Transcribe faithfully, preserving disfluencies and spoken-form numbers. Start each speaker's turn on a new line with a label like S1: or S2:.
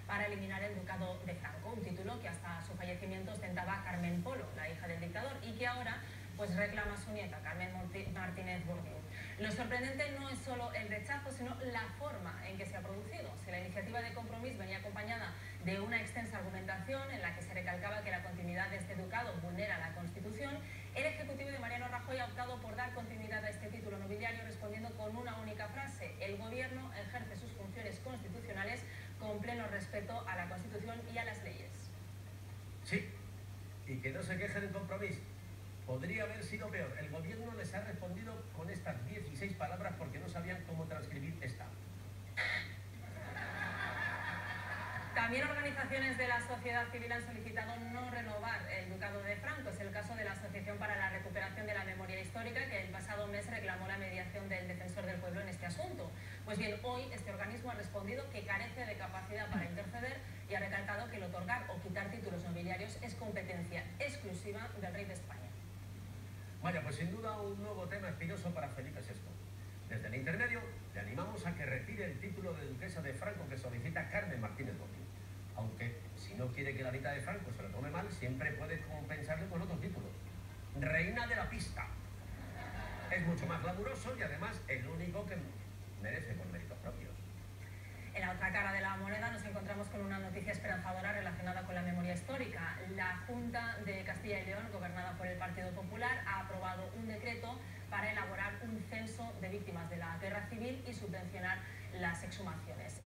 S1: para eliminar el ducado de Franco, un título que hasta su fallecimiento ostentaba Carmen Polo, la hija del dictador, y que ahora pues reclama su nieta, Carmen Martínez Bourdieu. Lo sorprendente no es solo el rechazo, sino la forma en que se ha producido. Si la iniciativa de Compromís venía acompañada de una extensa argumentación en la que se recalcaba que la continuidad de este ducado vulnera la Constitución, el Ejecutivo de Mariano Rajoy ha optado por dar continuidad a este título nobiliario respondiendo con una única frase: el Gobierno ejerce sus funciones constitucionales con pleno respeto a la Constitución y a las leyes.
S2: Sí, y que no se quejen en Compromís. Podría haber sido peor. El gobierno les ha respondido con estas dieciséis palabras porque no sabían cómo transcribir esta.
S1: También organizaciones de la sociedad civil han solicitado no renovar el ducado de Franco. Es el caso de la Asociación para la Recuperación de la Memoria Histórica, que el pasado mes reclamó la mediación del Defensor del Pueblo en este asunto. Pues bien, hoy este organismo ha respondido que carece de capacidad para interceder y ha recalcado que el otorgar o quitar títulos nobiliarios es competencia exclusiva del Rey de España.
S2: Vaya, pues sin duda un nuevo tema espinoso para Felipe sexto. Desde el intermedio le animamos a que retire el título de duquesa de Franco que solicita Carmen Martínez Bourdieu. Aunque, si no quiere que la nieta de Franco se lo tome mal, siempre puede compensarle con otro título: Reina de la Pista. Es mucho más glamuroso y además el único que merece por méritos propios.
S1: En la otra cara de la moneda nos encontramos con una noticia esperanzadora relacionada con la memoria histórica. La Junta de Castilla y León, gobernada por el Partido Popular, ha aprobado un decreto para elaborar un censo de víctimas de la guerra civil y subvencionar las exhumaciones.